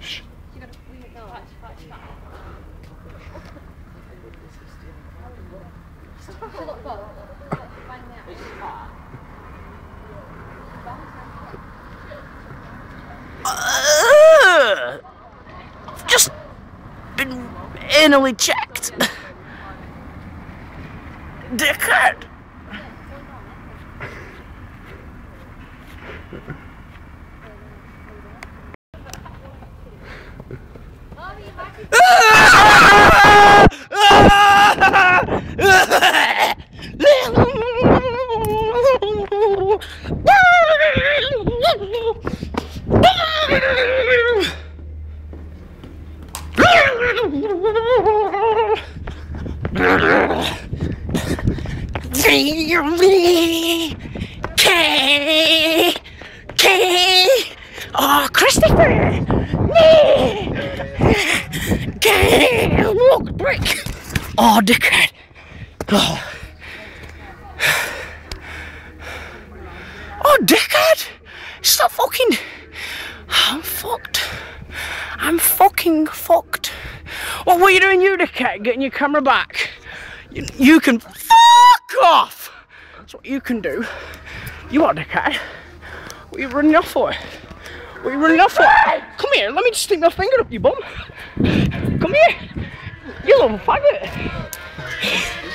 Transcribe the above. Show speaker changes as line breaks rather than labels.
Shh. I've just been anally checked. Dickhead. Oh, Christopher! Look, brick! Oh, dickhead! Oh. Oh, dickhead! Stop fucking... I'm fucked. I'm fucking fucked. What were you doing, you dickhead? Getting your camera back. You can fuck off! That's what you can do. You are dickhead. What are you running off for? What are you running off for? Come here, let me just stick my finger up your bum. Come here. You little faggot.